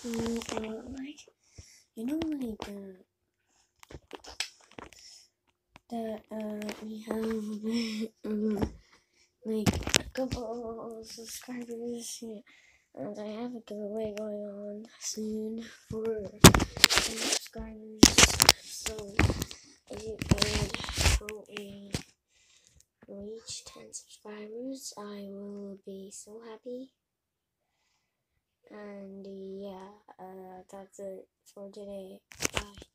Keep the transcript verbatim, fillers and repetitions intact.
Mm, uh, like you know, like uh, that uh, we have um, like a couple of subscribers, yeah, and I have a giveaway going on soon for some subscribers. So if you could help me reach ten subscribers, I will be so happy. And yeah, uh, that's it for today. Bye.